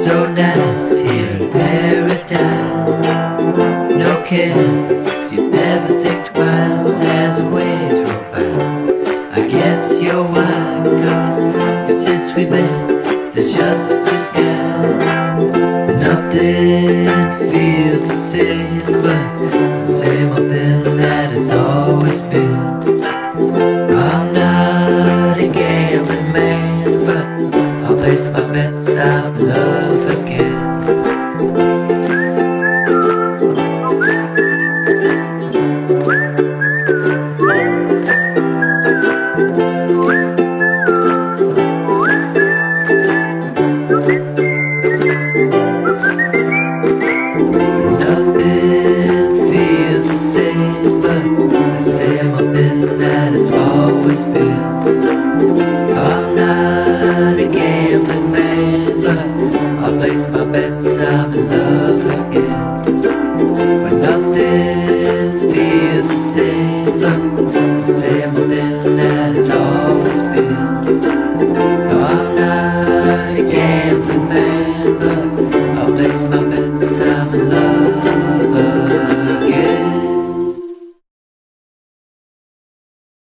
so nice here in paradise. No cares, you never think twice as the ways roll by. I guess you're why, 'cause since we met, there's just blue skies. Nothing feels the same, but the same old thing that it's always been. I'm not a gambling man, but I'll place my bets I'm in love again. Nothing feels the same, but the same old thing that it's always been. I'm not a gambling man, but I'll place my bets I'm in love.